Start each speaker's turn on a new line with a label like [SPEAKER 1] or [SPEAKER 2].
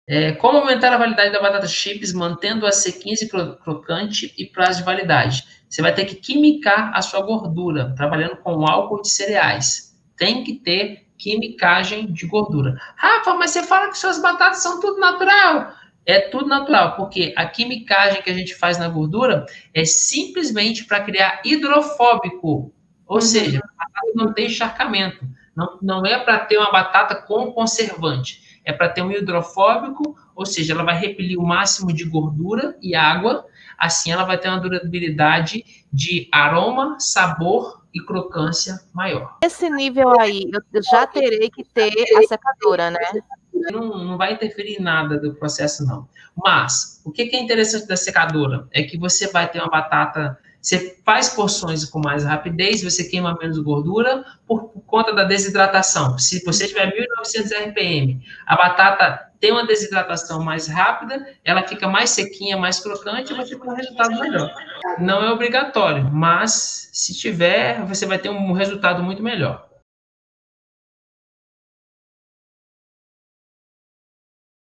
[SPEAKER 1] Como aumentar a validade da batata chips, mantendo a C15 crocante e prazo de validade? Você vai ter que quimicar a sua gordura, trabalhando com álcool de cereais. Tem que ter quimicagem de gordura. Rafa, mas você fala que suas batatas são tudo natural. É tudo natural, porque a quimicagem que a gente faz na gordura é simplesmente para criar hidrofóbico. Ou seja, a batata não tem encharcamento. Não é para ter uma batata com conservante. É para ter um hidrofóbico, ou seja, ela vai repelir o máximo de gordura e água. Assim, ela vai ter uma durabilidade de aroma, sabor e crocância maior.
[SPEAKER 2] Esse nível aí, eu já terei que ter a secadora, né?
[SPEAKER 1] Não vai interferir em nada do processo, não. Mas, o que é interessante da secadora? É que você vai ter uma batata, você faz porções com mais rapidez, você queima menos gordura por conta da desidratação. Se você tiver 1.900 RPM, a batata tem uma desidratação mais rápida, ela fica mais sequinha, mais crocante, e vai ter um resultado melhor. Não é obrigatório, mas se tiver, você vai ter um resultado muito melhor.